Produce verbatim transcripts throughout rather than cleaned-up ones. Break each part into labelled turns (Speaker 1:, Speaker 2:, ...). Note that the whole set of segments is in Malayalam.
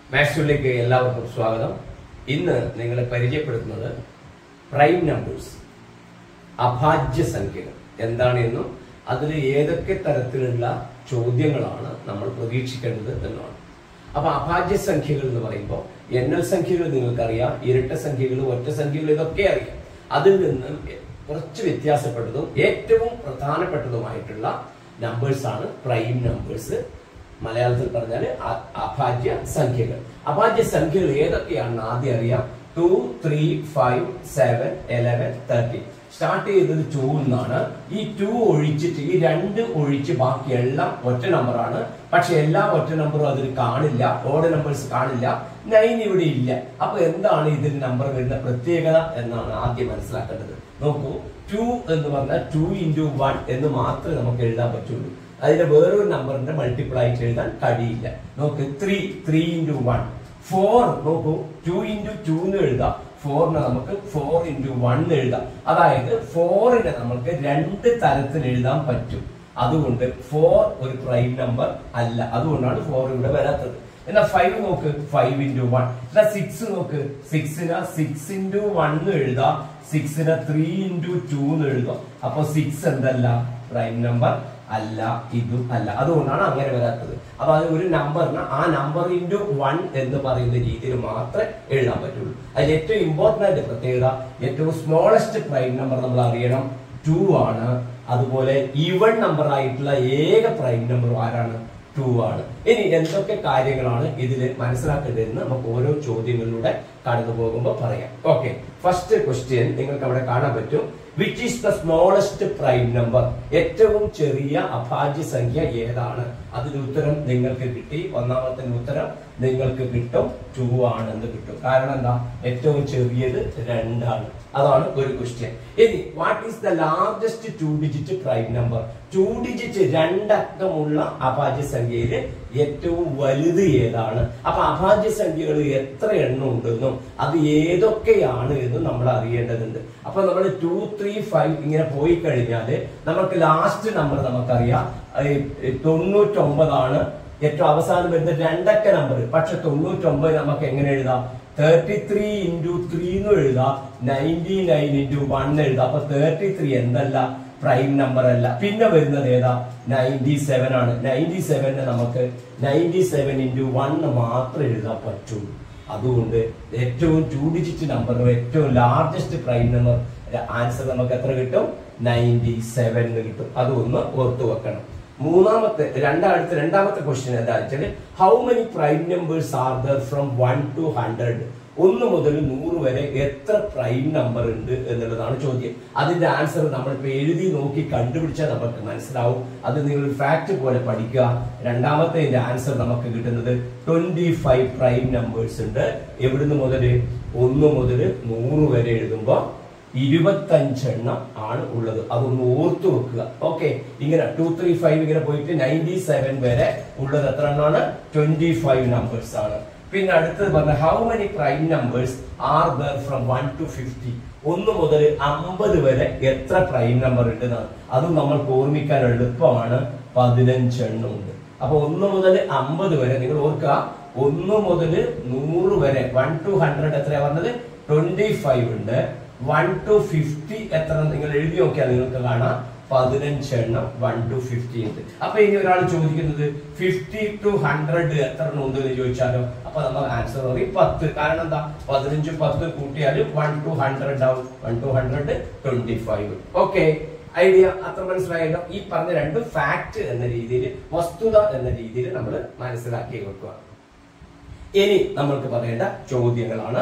Speaker 1: മാത്സിലേക്ക് എല്ലാവർക്കും സ്വാഗതം. ഇന്ന് നിങ്ങളെ പരിചയപ്പെടുത്തുന്നത് പ്രൈം നമ്പേഴ്സ്, അഭാജ്യ സംഖ്യകൾ എന്താണെന്നും അതിൽ ഏതൊക്കെ തരത്തിലുള്ള ചോദ്യങ്ങളാണ് നമ്മൾ പ്രതീക്ഷിക്കേണ്ടത് എന്നാണ്. അപ്പൊ അഭാജ്യ സംഖ്യകൾ എന്ന് പറയുമ്പോൾ എണ്ണൽ സംഖ്യകൾ നിങ്ങൾക്കറിയാം, ഇരട്ട സംഖ്യകൾ, ഒറ്റ സംഖ്യകൾ, ഇതൊക്കെ അറിയാം. അതിൽ നിന്ന് കുറച്ച് വ്യത്യാസപ്പെട്ടതും ഏറ്റവും പ്രധാനപ്പെട്ടതുമായിട്ടുള്ള നമ്പേഴ്സ് ആണ് പ്രൈം നമ്പേഴ്സ്. മലയാളത്തിൽ പറഞ്ഞാൽ അഭാജ്യ സംഖ്യകൾ. അഭാജ്യ സംഖ്യകൾ ഏതൊക്കെയാണെന്ന് ആദ്യം അറിയാം. Two three five seven eleven thirty. Start ചെയ്തത് ടു എന്നാണ്. ഈ ടു ഒഴിച്ചിട്ട് ഈ രണ്ട് ഒഴിച്ച് ബാക്കി എല്ലാം ഒറ്റ നമ്പറാണ്. പക്ഷെ എല്ലാ ഒറ്റ നമ്പറും അതിൽ കാണില്ല, ഓഡ് നമ്പേഴ്സ് കാണില്ല. നയൻ ഇവിടെ ഇല്ല. അപ്പൊ എന്താണ് ഇതിൽ നമ്പർ വരുന്ന പ്രത്യേകത എന്നാണ് ആദ്യം മനസ്സിലാക്കേണ്ടത്. നോക്കൂ, ടു എന്ന് പറഞ്ഞാൽ ടു ഇൻറ്റു വൺ എന്ന് മാത്രമേ നമുക്ക് എഴുതാൻ പറ്റുള്ളൂ. അതിന്റെ വേറൊരു നമ്പറിന്റെ മൾട്ടിപ്പിൾ ആയിട്ട് എഴുതാൻ കഴിയില്ല. നോക്ക്, three three into one. Four നോക്കൂ, ടു ഇൻറ്റു ടു എന്ന് എഴുതാം. ഫോറിനെ നമുക്ക് ഫോർ ഇൻറ്റു വൺ എഴുതാം. അതായത് ഫോറിനെ നമുക്ക് രണ്ട് തരത്തിൽ എഴുതാൻ പറ്റും. അതുകൊണ്ട് ഫോർ ഒരു പ്രൈം നമ്പർ അല്ല. അതുകൊണ്ടാണ് ഫോർ ഇവിടെ വരാത്തത്. എന്നാ ഫൈവ് നോക്ക്, ഫൈവ് ഇൻറ്റു വൺ. എന്നാ സിക്സ് നോക്ക്, സിക്സിനെ സിക്സ് ഇൻറ്റു വൺ എഴുതാം. സിക്സിനെ ത്രീ ഇൻറ്റു ടു എന്ന് എഴുതാം. അപ്പൊ സിക്സ് എന്തല്ല, പ്രൈം നമ്പർ അല്ല, ഇതും അല്ല. അതുകൊണ്ടാണ് അങ്ങനെ വരാത്തത്. അപ്പൊ അത് ഒരു നമ്പറിന് ആ നമ്പർ ഇൻറ്റു വൺ എന്ന് പറയുന്ന രീതിയിൽ മാത്രമേ എഴുതാൻ പറ്റുള്ളൂ. അതിൽ ഏറ്റവും ഇമ്പോർട്ടന്റ് പ്രത്യേകത, ഏറ്റവും സ്മോളസ്റ്റ് പ്രൈം നമ്പർ നമ്മൾ അറിയണം, ടു ആണ്. അതുപോലെ ഈവൺ നമ്പർ ആയിട്ടുള്ള ഏക പ്രൈം നമ്പർ ആരാണ്, ടു ആണ്. ഇനി എന്തൊക്കെ കാര്യങ്ങളാണ് ഇതിൽ മനസ്സിലാക്കേണ്ടതെന്ന് നമുക്ക് ഓരോ ചോദ്യങ്ങളിലൂടെ കടന്നു പോകുമ്പോൾ പറയാം. ഓക്കെ, ഫസ്റ്റ് ക്വസ്റ്റ്യൻ നിങ്ങൾക്ക് അവിടെ കാണാൻ പറ്റും. Which is the smallest prime number? ഏറ്റവും ചെറിയ അഭാജ്യ സംഖ്യ ഏതാണ്? അതിന്റെ ഉത്തരം നിങ്ങൾക്ക് കിട്ടി. ഒന്നാമത്തെ ഉത്തരം നിങ്ങൾക്ക് കിട്ടും, ടു ആണെന്ന് കിട്ടും. കാരണം എന്താ, ഏറ്റവും ചെറിയത് രണ്ടാണ്. അതാണ് ഒരു ക്വസ്റ്റ്യൻ. ഇനി what is the largest two digit prime number? Two digit രണ്ടക്കമുള്ള അഭാജ്യ സംഖ്യയില് ഏറ്റവും വലുത് ഏതാണ്? അപ്പൊ അഭാജ്യ സംഖ്യകൾ എത്ര എണ്ണം ഉണ്ടെന്നും അത് ഏതൊക്കെയാണ് എന്നും നമ്മൾ അറിയേണ്ടതുണ്ട്. അപ്പൊ നമ്മൾ ടു ത്രീ ഫൈവ് ഇങ്ങനെ പോയി കഴിഞ്ഞാല് നമുക്ക് ലാസ്റ്റ് നമ്പർ നമുക്കറിയാം, തൊണ്ണൂറ്റൊമ്പതാണ് ഏറ്റവും അവസാനം വരുന്ന രണ്ടക്ക നമ്പർ. പക്ഷെ തൊണ്ണൂറ്റൊമ്പത് നമുക്ക് എങ്ങനെ എഴുതാം? തേർട്ടി ത്രീ ഇൻറ്റു ത്രീ എന്ന് എഴുതാം. നയൻറ്റി നയൻ ഇൻറ്റു വൺ എഴുതാം. അപ്പൊ തേർട്ടി ത്രീ എന്തല്ല, പ്രൈം നമ്പർ അല്ല. പിന്നെ വരുന്നത് ഏതാ, നയൻറ്റി സെവൻ ആണ്. നയൻറ്റി സെവനെ നമുക്ക് നയൻറ്റി സെവൻ ഇൻറ്റു വൺ മാത്രം എഴുതാൻ പറ്റുള്ളൂ. അതുകൊണ്ട് ഏറ്റവും ടു ഡിജിറ്റ് നമ്പറും ഏറ്റവും ലാർജസ്റ്റ് പ്രൈം നമ്പർ ആൻസർ നമുക്ക് എത്ര കിട്ടും? നയൻറ്റി സെവൻ എന്ന് കിട്ടും. അതൊന്ന് ഓർത്തു വെക്കണം. മൂന്നാമത്തെ രണ്ടാമത്തെ രണ്ടാമത്തെ ക്വസ്റ്റ്യൻ എന്താ വെച്ചാൽ, how many prime numbers are there from one to hundred? ഒന്ന് മുതൽ നൂറ് വരെ എത്ര പ്രൈം നമ്പർ ഉണ്ട് എന്നുള്ളതാണ് ചോദ്യം. അതിന്റെ ആൻസർ നമ്മളിപ്പോ എഴുതി നോക്കി കണ്ടുപിടിച്ചാൽ നമുക്ക് മനസ്സിലാവും. അത് നിങ്ങൾ ഫാക്ട് പോലെ പഠിക്കുക. രണ്ടാമത്തെ ആൻസർ നമുക്ക് കിട്ടുന്നത് ട്വന്റി ഫൈവ് പ്രൈം നമ്പേഴ്സ് ഉണ്ട്. എവിടുന്ന് മുതൽ? ഒന്ന് മുതൽ നൂറ് വരെ എഴുതുമ്പോ ഇരുപത്തഞ്ചെണ്ണം ആണ് ഉള്ളത്. അതൊന്ന് ഓർത്തു വെക്കുക. ഓക്കെ, ഇങ്ങനെ ടു ത്രീ ഫൈവ് ഇങ്ങനെ പോയിട്ട് നയൻറ്റി സെവൻ വരെ ഉള്ളത് എത്ര എണ്ണമാണ്? ട്വന്റി ഫൈവ് നമ്പേഴ്സ് ആണ്. പിന്നെ അടുത്തത് പറഞ്ഞ how many prime numbers are there from one to fifty? ഒന്ന് മുതൽ അമ്പത് വരെ എത്ര പ്രൈം നമ്പർ ഉണ്ട് എന്നാണ്. അതും നമ്മൾക്ക് ഓർമ്മിക്കാൻ എളുപ്പമാണ്, പതിനഞ്ചെണ്ണം ഉണ്ട്. അപ്പൊ ഒന്ന് മുതൽ അമ്പത് വരെ നിങ്ങൾ ഓർക്കുക. ഒന്ന് മുതൽ നൂറ് വരെ വൺ ടു ഹൺഡ്രഡ് എത്രയാ പറഞ്ഞത്? ട്വന്റി ഫൈവ് ഉണ്ട്. വൺ ടു ഫിഫ്റ്റി എത്ര നിങ്ങൾ എഴുതി നോക്കിയാൽ നിങ്ങൾക്ക് കാണാം, പതിനഞ്ചെണ്ണം വൺ ടു ഫിഫ്റ്റി ഉണ്ട്. അപ്പൊ ഇനി ഒരാൾ ചോദിക്കുന്നത് ഫിഫ്റ്റി ടു ഹൺഡ്രഡ് എത്ര എണ്ണം ഉണ്ട് എന്ന് ചോദിച്ചാലോ? അപ്പൊ നമ്മൾ ആൻസർ പറയും പത്ത്. കാരണം എന്താ, പതിനഞ്ചും പത്ത് കൂട്ടിയാൽ വൺ ടു ഹൺഡ്രഡ് ആവും. One to hundred twenty five. Okay, idea അത്ര മനസ്സിലായല്ലോ. ഈ പറഞ്ഞ രണ്ട് ഫാക്ട് എന്ന രീതിയിൽ, വസ്തുത എന്ന രീതിയിൽ നമ്മൾ മനസ്സിലാക്കി വെക്കുക. ഇനി നമ്മൾക്ക് പറയേണ്ട ചോദ്യങ്ങളാണ്.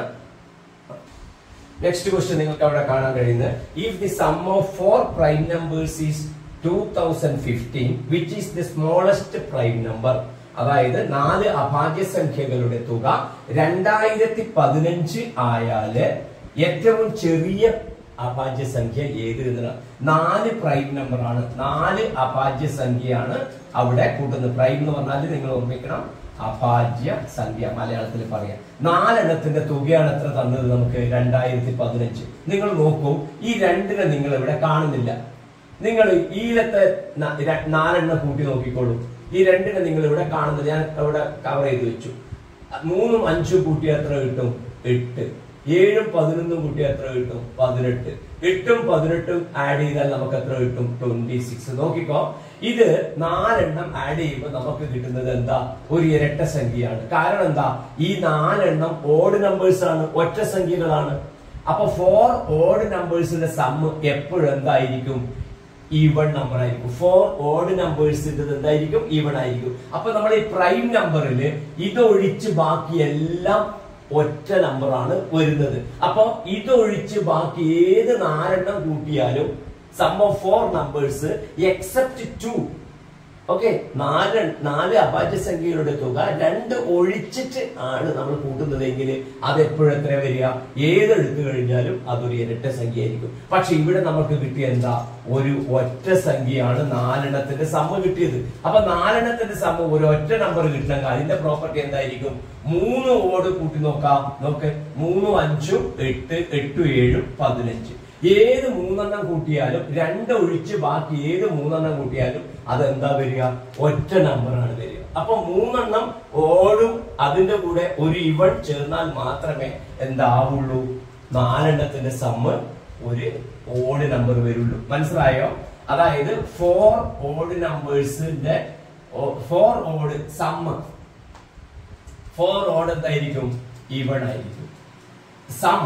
Speaker 1: നെക്സ്റ്റ് ക്വസ്റ്റ്യൻ നിങ്ങൾക്ക് അവിടെ കാണാൻ കഴിയുന്നത്, if the sum of four prime numbers is two thousand fifteen which is the smallest prime number? അതായത് നാല് അഭാജ്യ സംഖ്യകളുടെ തുക രണ്ടായിരത്തി പതിനഞ്ച് ആയാല് ഏറ്റവും ചെറിയ അഭാജ്യ സംഖ്യ ഏത് എന്നതാണ്. നാല് പ്രൈം നമ്പർ ആണ്, നാല് അഭാജ്യ സംഖ്യയാണ് അവിടെ കൂട്ടുന്നത്. പ്രൈം എന്ന് പറഞ്ഞാൽ നിങ്ങൾ ഓർമ്മിക്കണം, അഭാജ്യ സംഖ്യ മലയാളത്തിൽ പറയാം. നാലെണ്ണത്തിന്റെ തുകയാണ് എത്ര തന്നത് നമുക്ക്? രണ്ടായിരത്തി പതിനഞ്ച്. നിങ്ങൾ നോക്കൂ, ഈ രണ്ടിനെ നിങ്ങൾ ഇവിടെ കാണുന്നില്ല. നിങ്ങൾ ഈലത്തെ നാലെണ്ണം കൂട്ടി നോക്കിക്കോളൂ. ഈ രണ്ടിനെ നിങ്ങൾ ഇവിടെ കാണുന്നത് ഞാൻ ഇവിടെ കവർ ചെയ്ത് വെച്ചു. മൂന്നും അഞ്ചും കൂട്ടി എത്ര കിട്ടും? എട്ട്. ഏഴും പതിനൊന്നും കൂട്ടി എത്ര കിട്ടും? പതിനെട്ട്. എട്ടും പതിനെട്ടും ആഡ് ചെയ്താൽ നമുക്ക് എത്ര കിട്ടും? Twenty six. നോക്കിക്കോ, ഇത് നാലെണ്ണം ആഡ് ചെയ്യുമ്പോൾ നമുക്ക് കിട്ടുന്നത് എന്താ? ഒരു ഇരട്ട സംഖ്യയാണ്. കാരണം എന്താ? ഈ നാലെണ്ണം ഓഡ് നമ്പേഴ്സ് ആണ്, ഒറ്റ സംഖ്യകളാണ്. അപ്പൊ ഫോർ ഓഡ് നമ്പേഴ്സിന്റെ സമ്മ് എപ്പോഴും എന്തായിരിക്കും? ഈവൺ നമ്പർ ആയിരിക്കും. ഫോർ ഓഡ് നമ്പേഴ്സിന്റെ എന്തായിരിക്കും? ഈവൺ ആയിരിക്കും. അപ്പൊ നമ്മൾ ഈ പ്രൈം നമ്പറിൽ ഇതൊഴിച്ച് ബാക്കി എല്ലാം ഒറ്റ നമ്പറാണ് വരുന്നത്. അപ്പൊ ഇതൊഴിച്ച് ബാക്കി ഏത് നാലെണ്ണം കൂട്ടിയാലും sum of four numbers except two, okay, നാല് നാല് അഭാജ്യ സംഖ്യകളുടെ തുക രണ്ട് ഒഴിച്ചിട്ട് ആണ് നമ്മൾ കൂട്ടുന്നതെങ്കിൽ അത് എപ്പോഴും എത്ര വരിക? ഏതെടുത്തു കഴിഞ്ഞാലും അതൊരു ഇരട്ട സംഖ്യ ആയിരിക്കും. പക്ഷെ ഇവിടെ നമുക്ക് കിട്ടിയ എന്താ? ഒരു ഒറ്റ സംഖ്യയാണ് നാലെണ്ണത്തിന്റെ സമ്മ കിട്ടിയത്. അപ്പൊ നാലെണ്ണത്തിന്റെ സമ്മ ഒരു ഒറ്റ നമ്പർ കിട്ടണമെങ്കിൽ അതിന്റെ പ്രോപ്പർട്ടി എന്തായിരിക്കും? മൂന്ന് ഓട് കൂട്ടി നോക്കാം. നോക്ക്, മൂന്നും അഞ്ചും എട്ട്, എട്ടും ഏഴും പതിനഞ്ച്. ഏത് മൂന്നെണ്ണം കൂട്ടിയാലും രണ്ട് ഒഴിച്ച് ബാക്കി ഏത് മൂന്നെണ്ണം കൂട്ടിയാലും അതെന്താ വരിക? ഒറ്റ നമ്പറാണ് വരിക. അപ്പൊ മൂന്നെണ്ണം ഓടും അതിന്റെ കൂടെ ഒരു ഇവൺ ചേർന്നാൽ മാത്രമേ എന്താവുള്ളൂ? നാലെണ്ണത്തിന്റെ സമ്മ് ഒരു ഓഡ് നമ്പർ വരുള്ളൂ. മനസ്സിലായോ? അതായത് ഫോർ ഓഡ് നമ്പേഴ്സിന്റെ four odd sum four odd എന്തായിരിക്കും? ഈവൺ ആയിരിക്കും. സം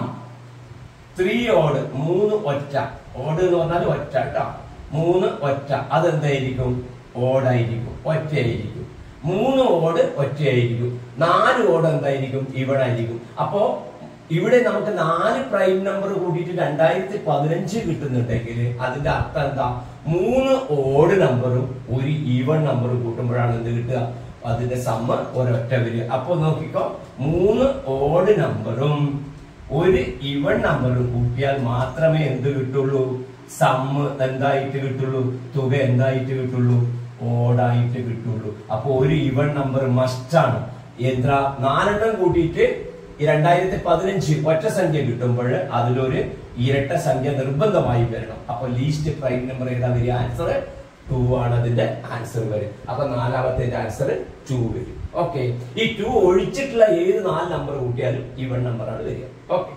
Speaker 1: ത്രീ ഓഡ്, മൂന്ന് ഒറ്റ, ഓഡ് എന്ന് പറഞ്ഞാൽ ഒറ്റ കേട്ടോ, മൂന്ന് ഒറ്റ, അതെന്തായിരിക്കും? ഓടായിരിക്കും, ഒറ്റയായിരിക്കും. മൂന്ന് ഓട് ഒറ്റയായിരിക്കും. നാല് ഓട് എന്തായിരിക്കും? ഈവൺ ആയിരിക്കും. അപ്പോ ഇവിടെ നമുക്ക് നാല് പ്രൈം നമ്പർ കൂട്ടിയിട്ട് രണ്ടായിരത്തി പതിനഞ്ച് കിട്ടുന്നുണ്ടെങ്കിൽ അതിന്റെ അർത്ഥം എന്താ? മൂന്ന് ഓഡ് നമ്പറും ഒരു ഈവൺ നമ്പറും കൂട്ടുമ്പോഴാണ് എന്ത് കിട്ടുക? അതിന്റെ സമ്മ ഒരൊറ്റ വരിക. അപ്പൊ നോക്കിക്കോ, മൂന്ന് ഓഡ് നമ്പറും ഒരു ഇവൺ നമ്പറും കൂട്ടിയാൽ മാത്രമേ എന്ത് കിട്ടുള്ളൂ? സമ്മ് എന്തായിട്ട് കിട്ടുള്ളൂ? തുക എന്തായിട്ട് കിട്ടുള്ളൂ? ഓടായിട്ട് കിട്ടുള്ളൂ. അപ്പൊ ഒരു ഇവൺ നമ്പർ മസ്റ്റാണ്. എന്താ? നാലെണ്ണം കൂട്ടിയിട്ട് രണ്ടായിരത്തി പതിനഞ്ച് ഒറ്റ സംഖ്യ കിട്ടുമ്പോൾ അതിലൊരു ഇരട്ട സംഖ്യ നിർബന്ധമായി വരണം. അപ്പൊ ലീസ്റ്റ് പ്രൈം നമ്പർ ഏതാ വരിക? ആൻസർ ടു ആണ് അതിന്റെ ആൻസർ വരും. അപ്പൊ നാലാമത്തെ ആൻസർ ടു വരും. ഓക്കെ, ഈ ടു ഒഴിച്ചിട്ടുള്ള ഏത് നാല് നമ്പർ കൂട്ടിയാലും ഈവൺ നമ്പറാണ് വരിക. ഓക്കെ,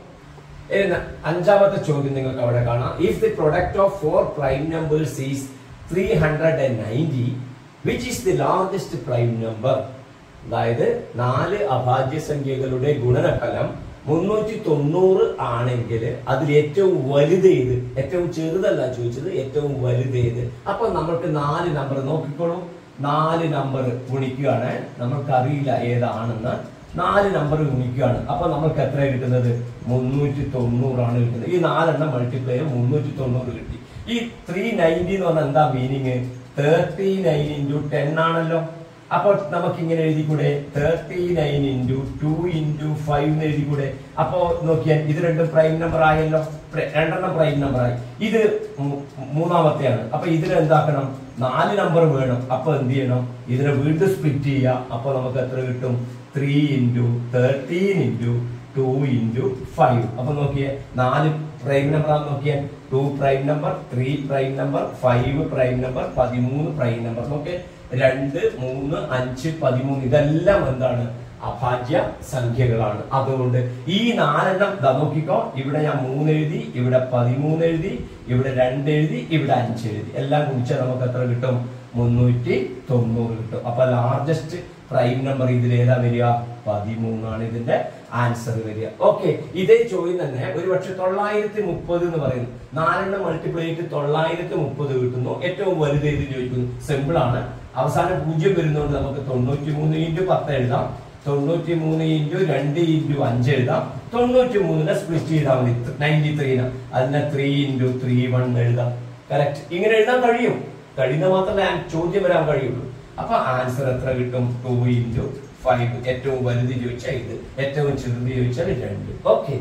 Speaker 1: അഞ്ചാമത്തെ ചോദ്യം നിങ്ങൾക്ക് അവിടെ കാണാം. If the product of four prime numbers is three hundred and ninety, which is the largest prime number? അതായത് നാല് അഭാജ്യ സംഖ്യകളുടെ ഗുണനഫലം മുന്നൂറ്റി തൊണ്ണൂറ് ആണെങ്കിൽ അതിൽ ഏറ്റവും വലുതേത്? ഏറ്റവും ചെറുതല്ല ചോദിച്ചത്, ഏറ്റവും വലുതേത്? അപ്പൊ നമ്മൾക്ക് നാല് നമ്പർ നോക്കിക്കോളൂ. നാല് നമ്പർ ഗുണിക്കുകയാണ്, നമ്മൾക്കറിയില്ല ഏതാണെന്ന്. നാല് നമ്പർ ഗുണിക്കുകയാണ്. അപ്പൊ നമ്മൾക്ക് എത്ര കിട്ടുന്നത്? മുന്നൂറ്റി തൊണ്ണൂറാണ് കിട്ടുന്നത്. ഈ നാലെണ്ണം മൾട്ടിപ്ലൈ മുന്നൂറ്റി തൊണ്ണൂറ് കിട്ടി. ഈ ത്രീ നയൻറ്റി എന്ന് പറഞ്ഞാൽ എന്താ meaning? Thirty nine into ten ആണല്ലോ. അപ്പൊ നമുക്ക് ഇങ്ങനെ എഴുതിക്കൂടെ? Thirty nine into two into five എന്ന് എഴുതിക്കൂടെ? അപ്പൊ നോക്കിയാൽ ഇത് രണ്ടും പ്രൈം നമ്പർ ആയല്ലോ, രണ്ടെണ്ണം പ്രൈം നമ്പർ ആയി. ഇത് മൂന്നാമത്തെയാണ്. അപ്പൊ ഇതിന് എന്താക്കണം? നാല് നമ്പർ വേണം. അപ്പൊ എന്ത് ചെയ്യണം? ഇതിനെ വീണ്ടും സ്പ്ലിറ്റ് ചെയ്യുക. അപ്പൊ നമുക്ക് എത്ര കിട്ടും? Three into thirteen into two into five. അപ്പൊ നോക്കിയേ, നാല് പ്രൈം നമ്പർ ആണെന്ന് നോക്കിയാൽ two prime number, three prime number, five prime number, പതിമൂന്ന് പ്രൈം നമ്പർ. നോക്കിയേ, രണ്ട്, മൂന്ന്, അഞ്ച്, പതിമൂന്ന്, ഇതെല്ലാം എന്താണ്? അഭാജ്യ സംഖ്യകളാണ്. അതുകൊണ്ട് ഈ നാലെണ്ണം നോക്കിക്കോ, ഇവിടെ ഞാൻ മൂന്ന് എഴുതി, ഇവിടെ പതിമൂന്ന് എഴുതി, ഇവിടെ രണ്ട് എഴുതി, ഇവിടെ അഞ്ച് എഴുതി, എല്ലാം കുടിച്ചാൽ നമുക്ക് എത്ര കിട്ടും? മുന്നൂറ്റി തൊണ്ണൂറ് കിട്ടും. അപ്പൊ ലാർജസ്റ്റ് പ്രൈം നമ്പർ ഇതിൽ ഏതാ വരിക? പതിമൂന്നാണ് ഇതിന്റെ ആൻസർ വരിക. ഓക്കെ, ഇതേ ചോദ്യം തന്നെ ഒരു പക്ഷെ തൊള്ളായിരത്തി മുപ്പത് എന്ന് പറയുന്നു. നാലെണ്ണം മൾട്ടിപ്ലൈ ചെയ്തിട്ട് തൊള്ളായിരത്തി മുപ്പത് കിട്ടുന്നു. ഏറ്റവും വലുത് ഏത് ചോദിക്കുന്നു? സിമ്പിൾ ആണ്. അവസാനം പൂജ്യം വരുന്നതുകൊണ്ട് നമുക്ക് തൊണ്ണൂറ്റി മൂന്ന് ഇൻറ്റു പത്ത് എഴുതാം, തൊണ്ണൂറ്റി മൂന്ന് ഇൻറ്റു രണ്ട് ഇൻറ്റു അഞ്ച് എഴുതാം, തൊണ്ണൂറ്റി മൂന്നിനെ സ്പ്ലിറ്റ് ചെയ്താൽ മതി നയൻറ്റി ത്രീന്. അതിനെ ത്രീ ഇൻറ്റു ത്രീ വൺ എഴുതാം. കറക്റ്റ്. ഇങ്ങനെ എഴുതാൻ കഴിയും. കഴിയുന്ന മാത്രമേ ചോദ്യം വരാൻ കഴിയുള്ളൂ. അപ്പൊ ആൻസർ എത്ര കിട്ടും? Two into five. ഏറ്റവും വലുത് ചോദിച്ചാൽ ഇത്, ഏറ്റവും ചെറുത് ചോദിച്ചാൽ രണ്ട്. ഓക്കെ,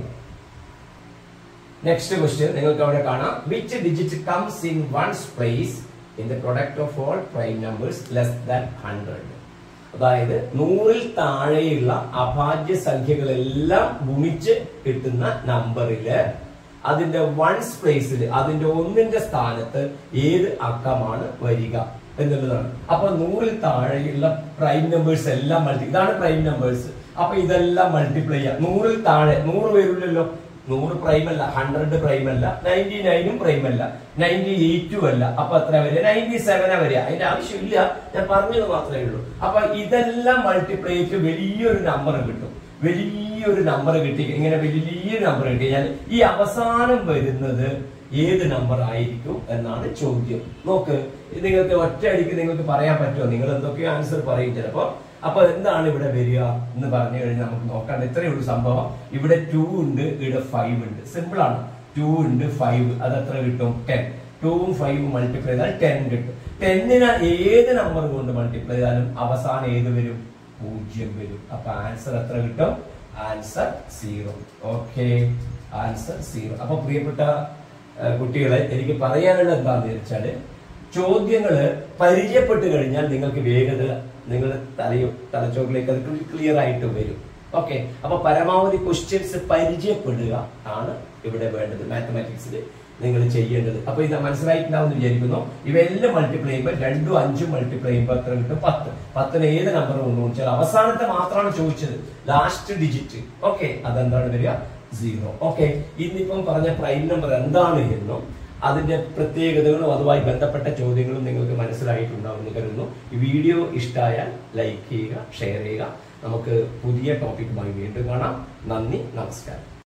Speaker 1: നെക്സ്റ്റ് ക്വസ്റ്റ്യൻ നിങ്ങൾക്ക് അവിടെ കാണാം. Which digit comes in ones place in the product of all prime numbers less than one hundred? അതായത് നൂറിൽ താഴെയുള്ള അഭാജ്യ സംഖ്യകളെല്ലാം ഗുണിച്ച് കിട്ടുന്ന നമ്പറില് അതിന്റെ വൺസ് പ്ലേസിൽ അതിന്റെ ഒന്നിന്റെ സ്ഥാനത്ത് ഏത് അക്കമാണ് വരിക? എന്നുള്ളതാണ്. അപ്പൊ നൂറിൽ താഴെയുള്ള പ്രൈം നമ്പേഴ്സ് എല്ലാം മൾട്ടി, ഇതാണ് പ്രൈം നമ്പേഴ്സ്. അപ്പൊ ഇതെല്ലാം മൾട്ടിപ്ലൈ ചെയ്യാം. നൂറിൽ താഴെ നൂറ് പേരില്ലല്ലോ, നൂറ് പ്രൈം അല്ല, ഹൺഡ്രഡ് പ്രൈം അല്ല, നയൻറ്റി നയനും പ്രൈം അല്ല, നയൻറ്റി എയ്റ്റും അല്ല. അപ്പൊ എത്ര വരിക? നയൻറ്റി സെവനാ വരിക. അതിന്റെ ആവശ്യമില്ല, ഞാൻ പറഞ്ഞത് മാത്രമേ ഉള്ളൂ. അപ്പൊ ഇതെല്ലാം മൾട്ടിപ്ലൈ ചെയ്ത് വലിയൊരു നമ്പർ കിട്ടും. വലിയൊരു നമ്പർ കിട്ടി, ഇങ്ങനെ വലിയൊരു നമ്പർ കിട്ടി കഴിഞ്ഞാൽ ഈ അവസാനം വരുന്നത് ഏത് നമ്പർ ആയിരിക്കും എന്നാണ് ചോദ്യം. നോക്ക്, നിങ്ങൾക്ക് ഒറ്റയടിക്ക് നിങ്ങൾക്ക് പറയാൻ പറ്റുമോ? നിങ്ങൾ എന്തൊക്കെയോ ആൻസർ പറയും ചിലപ്പോ. അപ്പൊ എന്താണ് ഇവിടെ വരിക എന്ന് പറഞ്ഞു കഴിഞ്ഞാൽ നമുക്ക് നോക്കാം. ഇത്രയേ ഉള്ളൂ സംഭവം. ഇവിടെ ടു ഉണ്ട്, ഇവിടെ ഫൈവ് ഉണ്ട്. സിമ്പിൾ ആണ്. ടു ഉണ്ട്, ഫൈവ്, അത് എത്ര കിട്ടും? ടെൻ. ടൂവും ഫൈവും മൾട്ടിപ്ലൈ ചെയ്താൽ ടെൻ കിട്ടും. ടെന്നിന് ഏത് നമ്പർ കൊണ്ട് മൾട്ടിപ്ലൈ ചെയ്താലും അവസാനം ഏത് വരും? പൂജ്യം വരും. അപ്പൊ ആൻസർ എത്ര കിട്ടും? Answer zero. Okay, answer zero. അപ്പൊ പ്രിയപ്പെട്ട കുട്ടികളെ, എനിക്ക് പറയാനുള്ളത് എന്താണെന്ന് വെച്ചാല്, ചോദ്യങ്ങള് പരിചയപ്പെട്ട് കഴിഞ്ഞാൽ നിങ്ങൾക്ക് വേഗത നിങ്ങൾ തലയോ തലച്ചോറിലേക്ക് അത് ക്ലിയർ ആയിട്ട് വരും. ഓക്കെ, അപ്പൊ പരമാവധി ക്വസ്റ്റ്യൻസ് പരിചയപ്പെടുക ആണ് ഇവിടെ വേണ്ടത് മാത്തമാറ്റിക്സിൽ നിങ്ങൾ ചെയ്യേണ്ടത്. അപ്പൊ ഇത് മനസ്സിലായിട്ടുണ്ടാവും വിചാരിക്കുന്നു. ഇവയെല്ലാം മൾട്ടിപ്ലൈ ചെയ്യുമ്പോൾ രണ്ടും അഞ്ചും മൾട്ടിപ്ലൈ ചെയ്യുമ്പോൾ എത്ര കിട്ടും? പത്ത്. പത്തിന് ഏത് നമ്പർ കൊണ്ടുവച്ചാൽ അവസാനത്തെ മാത്രമാണ് ചോദിച്ചത്, ലാസ്റ്റ് ഡിജിറ്റ്. ഓക്കെ, അതെന്താണ് വരിക? സീറോ. ഓക്കെ, ഇന്നിപ്പം പറഞ്ഞ പ്രൈം നമ്പർ എന്താണ് എന്നും അതിന്റെ പ്രത്യേകതകളും അതുമായി ബന്ധപ്പെട്ട ചോദ്യങ്ങളും നിങ്ങൾക്ക് മനസ്സിലായിട്ടുണ്ടാവുമെന്ന് കരുതുന്നു. ഈ വീഡിയോ ഇഷ്ടമായാൽ ലൈക്ക് ചെയ്യുക, ഷെയർ ചെയ്യുക. നമുക്ക് പുതിയ ടോപ്പിക്കുമായി വീണ്ടും കാണാം. നന്ദി, നമസ്കാരം.